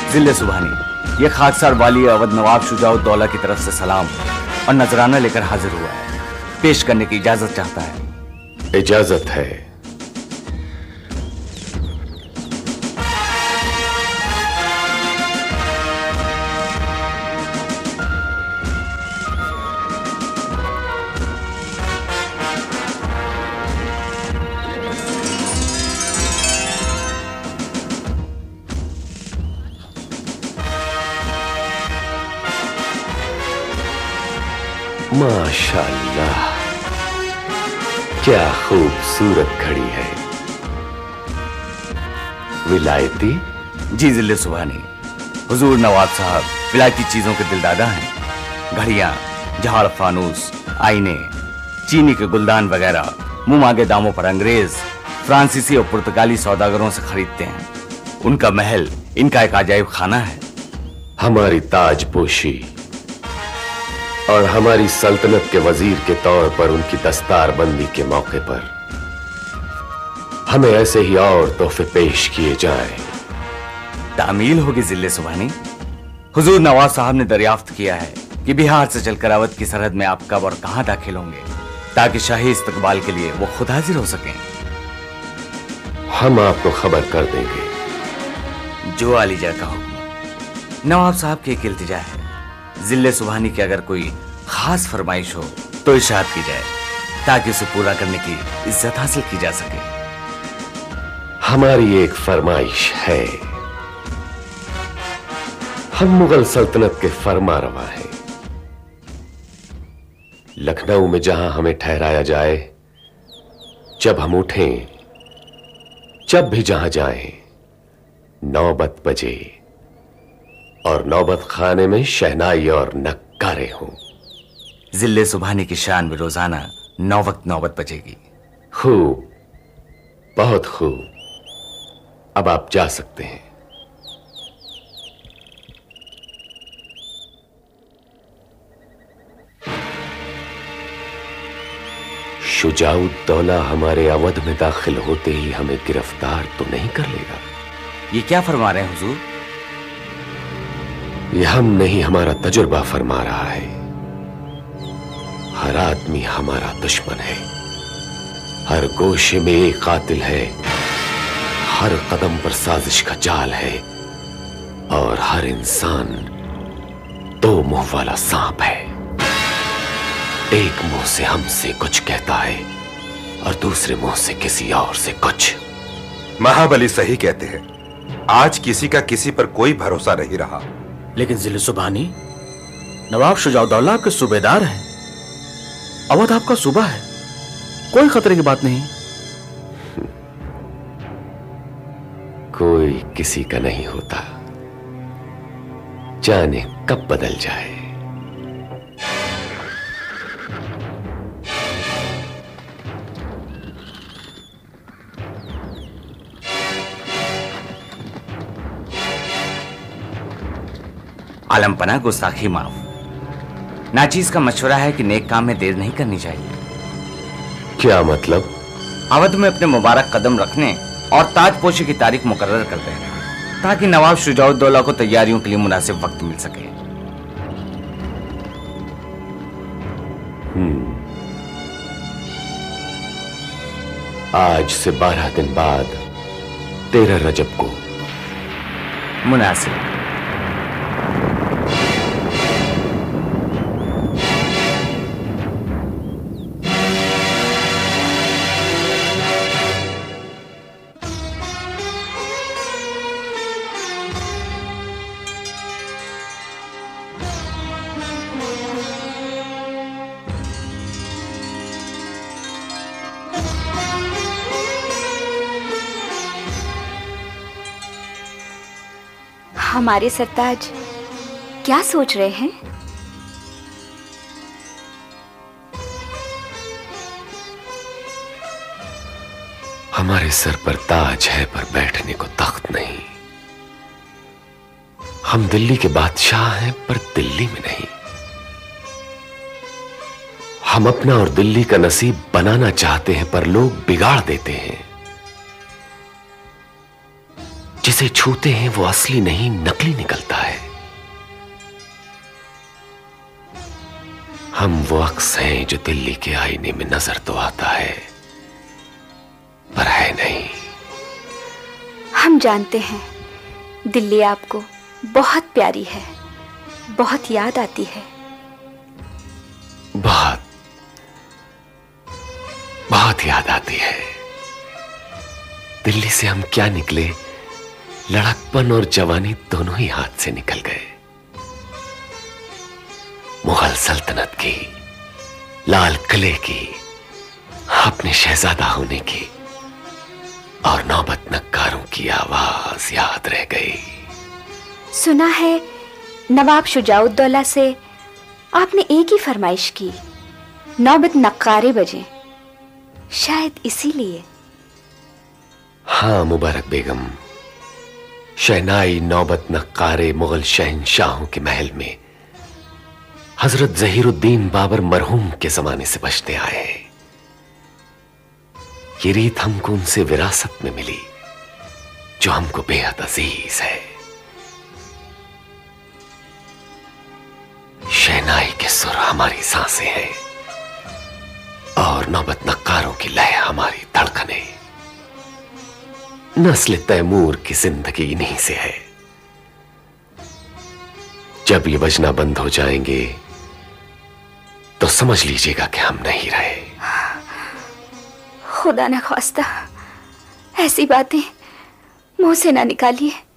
जिले सुबहानी, ये खाकसार वाली अवध नवाब शुजाउद्दौला की तरफ से सलाम और नजराना लेकर हाजिर हुआ है। पेश करने की इजाजत चाहता है। इजाजत है। माशाअल्लाह, क्या खूबसूरत घड़ी है। विलायती? जी जिले सुबहानी, हुजूर नवाब साहब विलायती चीजों के दिलदादा हैं। घड़ियां, झाड़ फानूस, आईने, चीनी के गुलदान वगैरह मुंह मांगे दामों पर अंग्रेज, फ्रांसीसी और पुर्तगाली सौदागरों से खरीदते हैं। उनका महल इनका एक अजायब खाना है। हमारी ताजपोशी और हमारी सल्तनत के वजीर के तौर पर उनकी दस्तारबंदी के मौके पर हमें ऐसे ही और तोहफे पेश किए जाएं। तामील होगी जिले सुबहानी। हुजूर नवाब साहब ने दरियाफ्त किया है कि बिहार से चलकर अवध की सरहद में आप कब और कहां दाखिल होंगे, ताकि शाही इस्तकबाल के लिए वो खुद हाजिर हो सकें। हम आपको खबर कर देंगे। जो आलीजा का हुक्म। नवाब साहब की एक इल्तिजा है, जिले सुबहानी की अगर कोई खास फरमाइश हो तो इरशाद की जाए, ताकि उसे पूरा करने की इज्जत हासिल की जा सके। हमारी एक फरमाइश है। हम मुगल सल्तनत के फरमारवा हैं। लखनऊ में जहां हमें ठहराया जाए, जब हम उठें, जब भी जहां जाएं, नौबत बजे और नौबत खाने में शहनाई और नक्कारे हों। जिले सुबहानी की शान में रोजाना 9 वक्त नौबत बजेगी। खूब, बहुत खूब। अब आप जा सकते हैं। शुजाउद्दौला हमारे अवध में दाखिल होते ही हमें गिरफ्तार तो नहीं कर लेगा? ये क्या फरमा रहे हैं हुजूर? यह हम नहीं, हमारा तजुर्बा फरमा रहा है। हर आदमी हमारा दुश्मन है। हर गोशे में एक कातिल है। हर कदम पर साजिश का जाल है। और हर इंसान 2 मुंह वाला सांप है। एक मुंह से हमसे कुछ कहता है और दूसरे मुंह से किसी और से कुछ। महाबली सही कहते हैं। आज किसी का किसी पर कोई भरोसा नहीं रहा। लेकिन जिले सुबहानी, नवाब शुजाउद्दौला आपके सूबेदार हैं। अवध आपका सूबा है, कोई खतरे की बात नहीं। कोई किसी का नहीं होता, जाने कब बदल जाए। आलमपना गुस्ताखी माफ। नाचीज का मशवरा है कि नेक काम में देर नहीं करनी चाहिए। क्या मतलब? अवध में अपने मुबारक कदम रखने और ताजपोशी की तारीख मुकर्रर कर देना, ताकि नवाब शुजाउद्दौला को तैयारियों के लिए मुनासिब वक्त मिल सके। आज से 12 दिन बाद 13 रजब को। मुनासिब। हमारे सरताज क्या सोच रहे हैं? हमारे सर पर ताज है पर बैठने को तख्त नहीं। हम दिल्ली के बादशाह हैं पर दिल्ली में नहीं। हम अपना और दिल्ली का नसीब बनाना चाहते हैं पर लोग बिगाड़ देते हैं। जिसे छूते हैं वो असली नहीं नकली निकलता है। हम वो अक्स हैं जो दिल्ली के आईने में नजर तो आता है पर है नहीं। हम जानते हैं दिल्ली आपको बहुत प्यारी है, बहुत याद आती है। बहुत बहुत याद आती है। दिल्ली से हम क्या निकले, लड़कपन और जवानी दोनों ही हाथ से निकल गए। मुगल सल्तनत की, लाल किले की, अपने शहजादा होने की और नौबत नक्कारों की आवाज याद रह गई। सुना है नवाब शुजाउद्दौला से आपने एक ही फरमाइश की, नौबत नक्कारे बजे, शायद इसीलिए। हाँ मुबारक बेगम, शहनाई नौबत नक्कारे मुगल शहंशाहों के महल में हजरत जहीरुद्दीन बाबर मरहूम के जमाने से बजते आए हैं। ये रीत हमको उनसे विरासत में मिली जो हमको बेहद अजीज है। शहनाई के सुर हमारी सांसें हैं और नौबत नक्कारों की लय हमारी धड़कनें। नस्ल तैमूर की जिंदगी इन्हीं से है। जब ये बजना बंद हो जाएंगे तो समझ लीजिएगा कि हम नहीं रहे। खुदा न ख्वास्ता ऐसी बातें मुंह से ना निकालिए।